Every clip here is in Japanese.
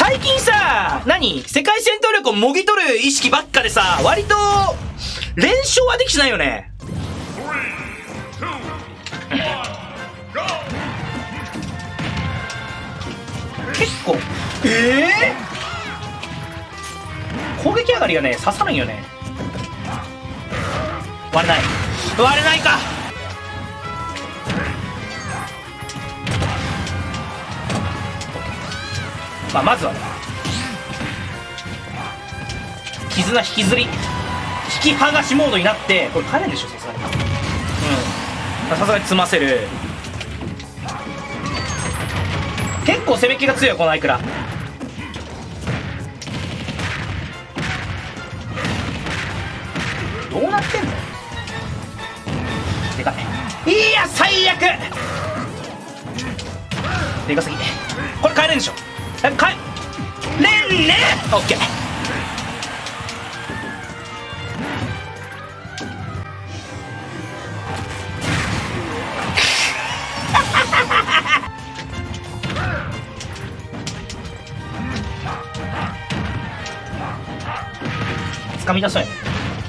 最近さ、世界戦闘力をもぎ取る意識ばっかでさ、割と連勝はできしないよね。結構攻撃上がりがね刺さないよね。割れないか。まあまずはね、絆引きずり引き剥がしモードになって、これ帰れんでしょさすがに。さすがに詰ませる。結構攻め気が強いよこのアイクラ。どうなってんの。でかい。いや最悪。でかすぎ。これ帰れんでしょ。帰れんね。オッケー。掴み出そうやね。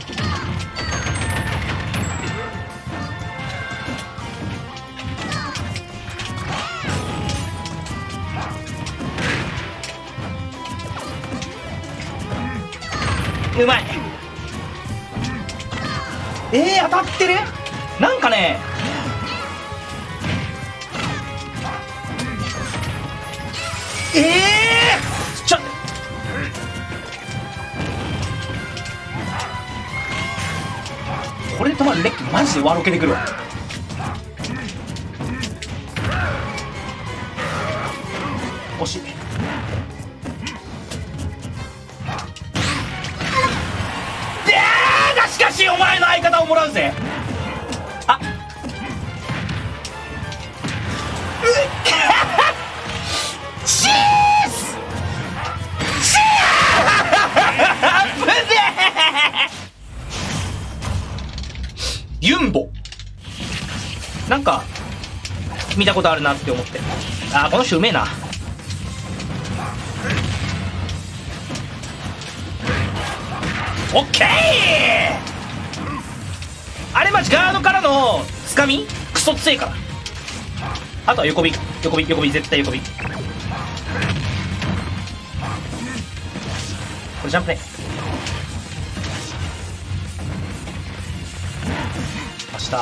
うまい。当たってる。なんかね、ちょっとこれで止まるレッキマジでワロケでくるわ。惜しい。しかしお前の相方をもらうぜ。あチース危ねえ。ユンボなんか見たことあるなって思って。この人うめえな。オッケー。あれマジガードからのつかみクソ強いから。あとは横火絶対横火。これジャンプね。明日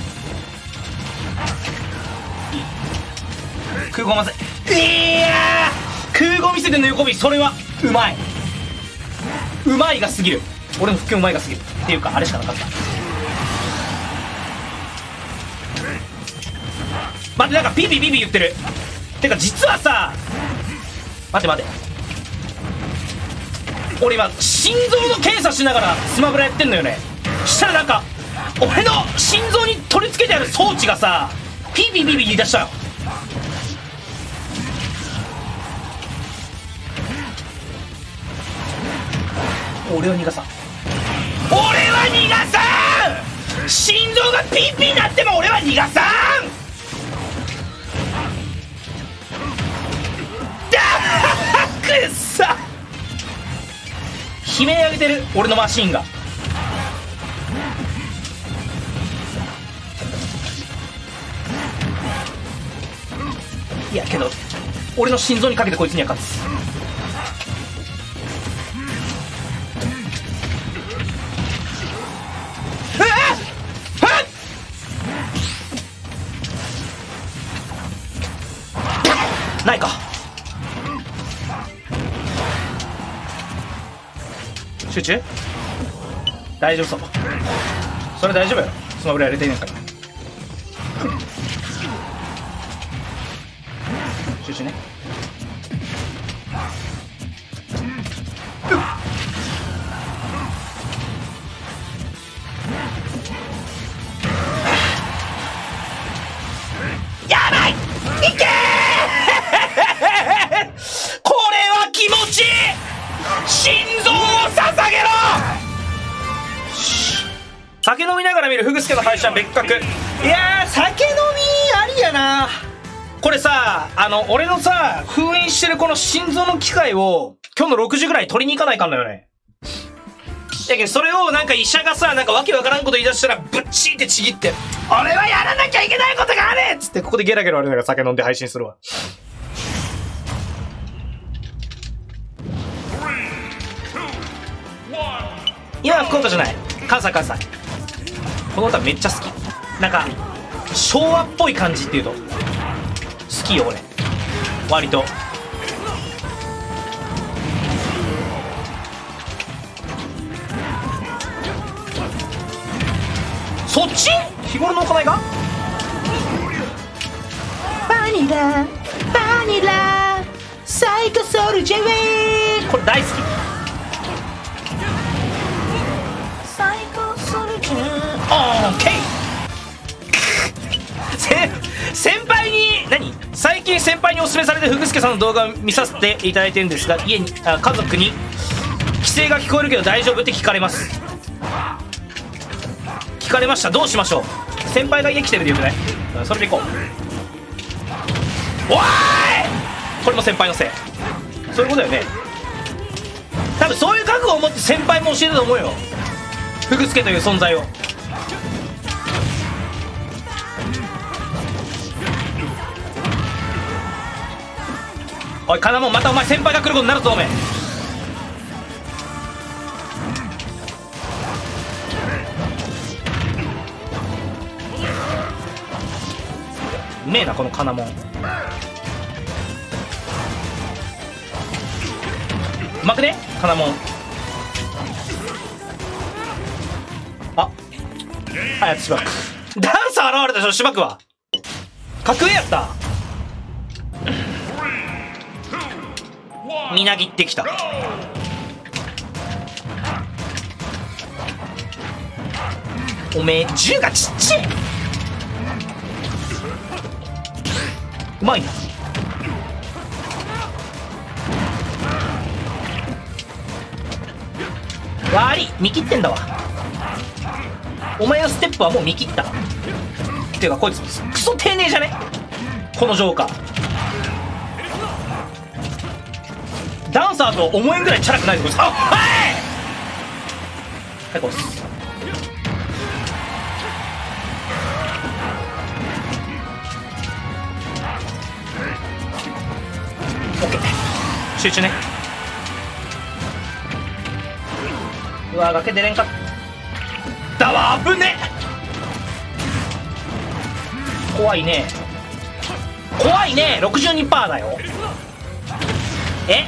空港まずい。空港見せてんの横火。それはうまい。うまいがすぎる。俺の腹筋うまいがすぎるっていうか、あれしかなかった。待って、なんかビビ言ってる。てか実はさ、待て俺今心臓の検査しながらスマブラやってんのよね。したらなんか俺の心臓に取り付けてある装置がさ、ビビ言い出したよ。俺は逃がさん。心臓がピンピンになっても俺は逃がさん。くっさ悲鳴上げてる俺のマシンが。いやけど俺の心臓にかけてこいつには勝つ。ないか。集中。大丈夫そう。それ大丈夫よ。スマブラやれてんねんから。集中ね。やばい。いけー。心臓を捧げろ。酒飲みながら見るフグスケの配信は別格。いやー酒飲みありやな。 これさ、俺のさ、封印してるこの心臓の機械を、今日の6時ぐらい取りに行かないかんのよね。だけど、それをなんか医者がさ、なんかわけわからんこと言い出したら、ぶっちーってちぎって、俺はやらなきゃいけないことがあるっつって、ここでゲラゲラ俺らが酒飲んで配信するわ。今は福岡じゃない。関西。この歌めっちゃ好き。なんか、昭和っぽい感じっていうと、好きよ、俺。割と。そっち？日頃の行いが？バニラ、サイコソルジェウェイ。これ大好き。サイコソルジェウェイ。オーケー。先輩に最近先輩におすすめされて福助さんの動画を見させていただいてるんですが、家族に規制が聞こえるけど大丈夫って聞かれます。聞かれました。どうしましょう。先輩が家来てるでよくない？それでいこう。おーい！これも先輩のせい。そういうことだよね。多分そういう覚悟を持って先輩も教えたと思うよ、福助という存在を。おい金もん、またお前先輩が来ることになるぞおめえ。うめえなこの金もん。うまくね金もん。あやつしばく。ダンサー現れたでしょ。しばくは格上やった。みなぎってきた。おめえ銃がちっちゃい。うまいな。悪い、見切ってんだわ。お前のステップはもう見切った。っていうかこいつクソ丁寧じゃねこのジョーカー。ダンサーと思えんぐらいチャラくないぞこいつ。あっはいこいつ。オッケー集中ね。うわ崖出れんかったわ。危ね怖いね怖いね。 62% だよ。え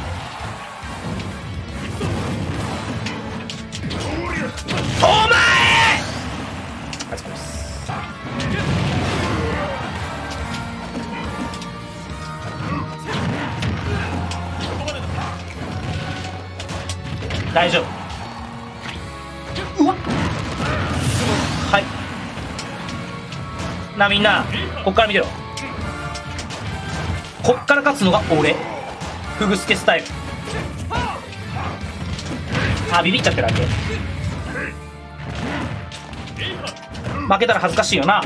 お前ありがとうございます。大丈夫。うわっはいな、みんなこっから見てろ。こっから勝つのが俺フグスケスタイル。あビビっちゃってるわけ。負けたら恥ずかしいよな。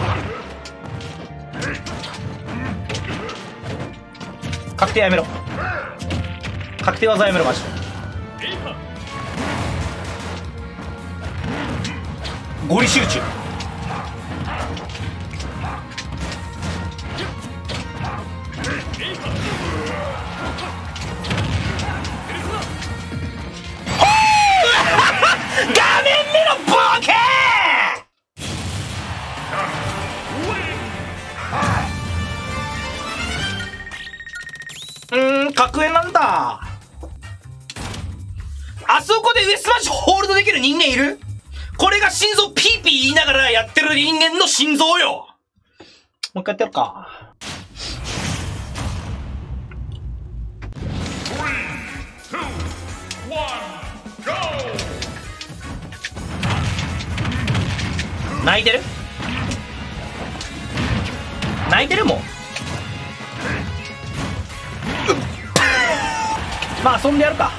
確定やめろ。確定技やめろマジで。ゴリ集中。画面目のボケ格上なんだ。あそこで上スマッシュホールドできる人間いる？これが心臓ピーピー言いながらやってる人間の心臓よ。もう一回やってやるか。泣いてる？泣いてるもん。まあ遊んでやるか。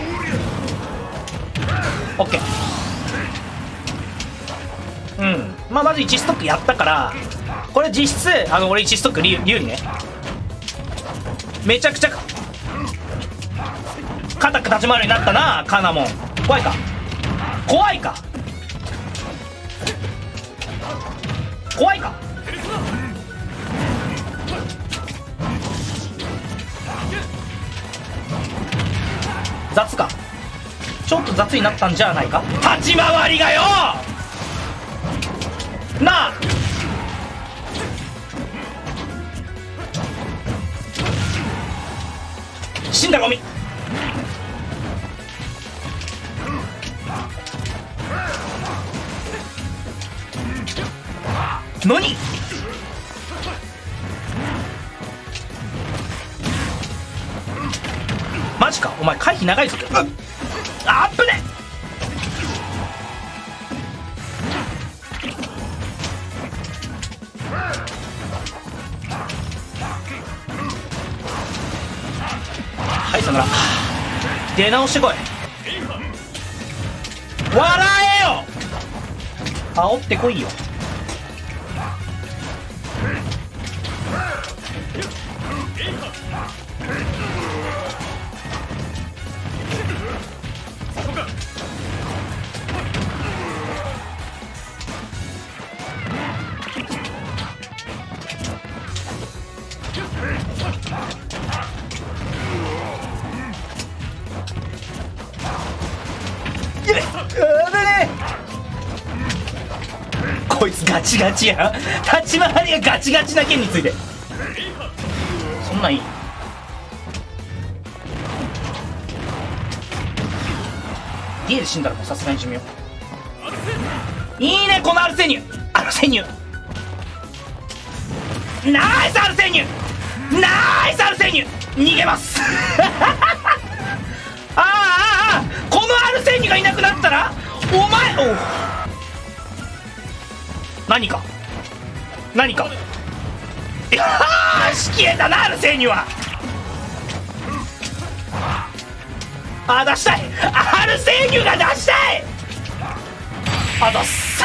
オッケー。 まあ、まず1ストックやったから、これ実質、俺1ストック有利ね。めちゃくちゃ、固く立ち回るようになったな、カナモン。怖いか。怖いか。怖いか。雑か。ちょっと雑になったんじゃないか。立ち回りがよなあ。死んだゴミ。何。マジか。お前回避長いぞ。アップね。はい、さよなら。出直してこい。笑えよ。煽ってこいよ。こいつガチガチや。立ち回りがガチガチな件についてそんなんいい。家で死んだらもうさすがに死ぬよ。いいねこのアルセニュ。アルセニュナイスアルセニュナイスアルセニュ逃げますこのアルセニュがいなくなったらお前何か何か。よし消えたなアルセーニュは。出したい。アルセーニュが出したい。出す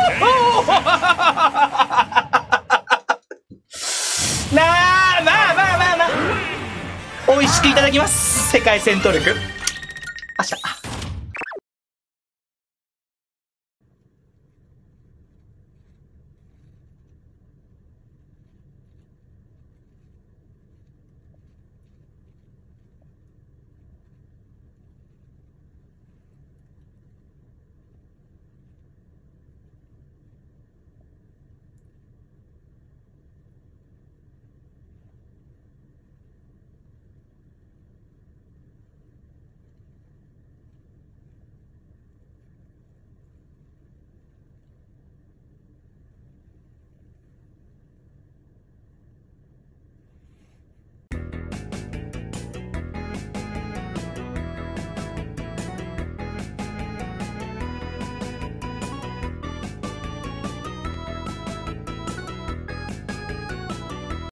なあ。まあ美味しくいただきます。世界戦闘力明日